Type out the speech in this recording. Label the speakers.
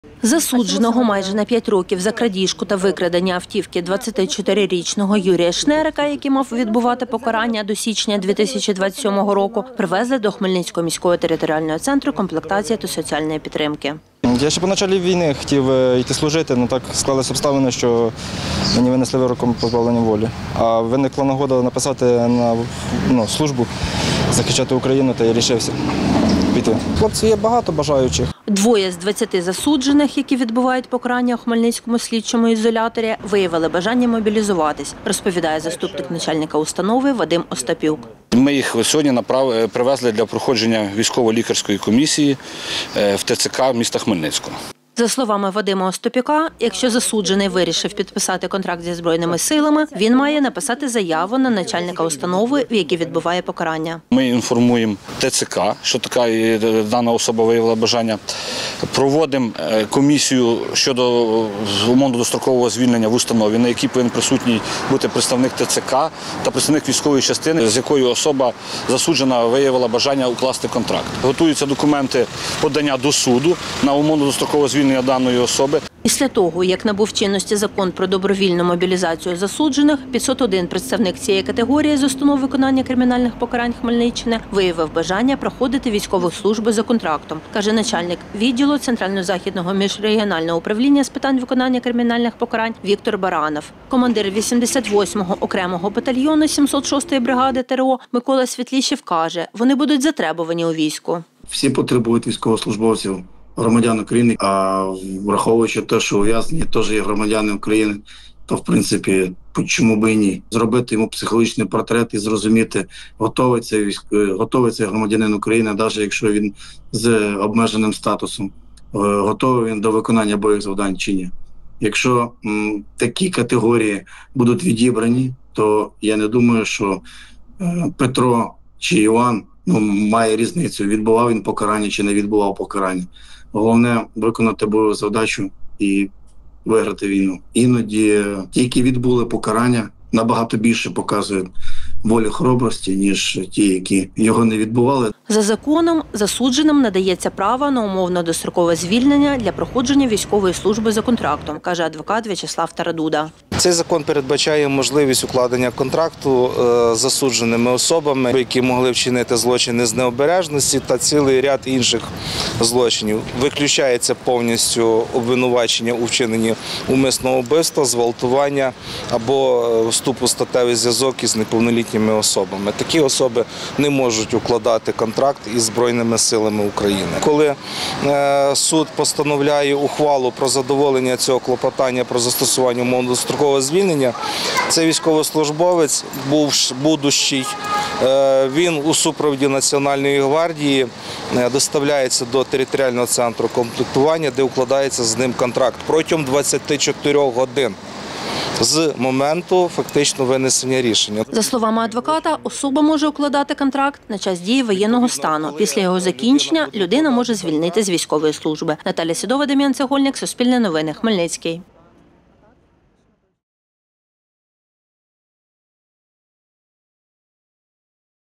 Speaker 1: Засудженого майже на 5 років за крадіжку та викрадення автівки 24-річного Юрія Шнерика, який мав відбувати покарання до січня 2027 року, привезли до Хмельницького міського територіального центру комплектації та соціальної підтримки.
Speaker 2: Я ще по початку війни хотів йти служити, але так склалися обставини, що мені винесли вироком позбавлення волі. А виникла нагода написати на службу, захищати Україну, та я вирішився піти. Хлопців є багато бажаючих. 2 з 20 засуджених, які відбувають покарання у Хмельницькому слідчому ізоляторі, виявили бажання мобілізуватись, розповідає заступник начальника установи Вадим Остапюк.
Speaker 3: Ми їх сьогодні привезли для проходження військово-лікарської комісії в ТЦК міста Хмельницького.
Speaker 1: За словами Вадима Остапюка, якщо засуджений вирішив підписати контракт зі Збройними силами, він має написати заяву на начальника установи, в якій відбуває покарання.
Speaker 3: Ми інформуємо ТЦК, що дана особа виявила бажання. Проводимо комісію щодо умовно дострокового звільнення в установі, на якій повинен присутній бути представник ТЦК та представник військової частини, з якою особа засуджена виявила бажання укласти контракт. Готуються документи подання до суду на умовно дострокове звільнення даної особи.
Speaker 1: Після того, як набув чинності закон про добровільну мобілізацію засуджених, 501 представник цієї категорії з установ виконання кримінальних покарань Хмельниччини виявив бажання проходити військову службу за контрактом, каже начальник відділу Центрально-Західного міжрегіонального управління з питань виконання кримінальних покарань Віктор Баранов. Командир 88-го окремого батальйону 706-ї бригади ТРО Микола Світлішев каже, вони будуть затребувані у війську.
Speaker 4: Всі потребують військовослужбовців, громадян України, а враховуючи те, що ув'язнені теж є громадяни України, то, в принципі, чому би і ні. Зробити йому психологічний портрет і зрозуміти, готовий цей громадянин України, навіть якщо він з обмеженим статусом, готовий він до виконання бойових завдань чи ні. Якщо такі категорії будуть відібрані, то я не думаю, що Петро чи Іван має різницю, відбував він покарання чи не відбував покарання. Головне – виконати бойову завдачу і виграти війну. Іноді ті, які відбули покарання, набагато більше показують волі хоробрості, ніж ті, які його не відбували.
Speaker 1: За законом засудженим надається право на умовно дострокове звільнення для проходження військової служби за контрактом, каже адвокат В'ячеслав Тарадуда.
Speaker 5: Цей закон передбачає можливість укладення контракту з засудженими особами, які могли вчинити злочини з необережності та цілий ряд інших злочинів. Виключається повністю обвинувачення у вчиненні умисного вбивства, зґвалтування або вступу в статевий зв'язок із неповнолітніми особами. Такі особи не можуть укладати контракт із Збройними силами України. Коли суд постановляє ухвалу про задоволення цього клопотання про застосування умовно строкового звільнення, цей військовослужбовець, будущий, він у супроводі Національної гвардії доставляється до територіального центру комплектування, де укладається з ним контракт протягом 24 годин. З моменту фактично винесення рішення.
Speaker 1: За словами адвоката, особа може укладати контракт на час дії воєнного стану. Після його закінчення людина може звільнити з військової служби. Наталя Сідова, Дем'ян Цегольник, Суспільне новини, Хмельницький.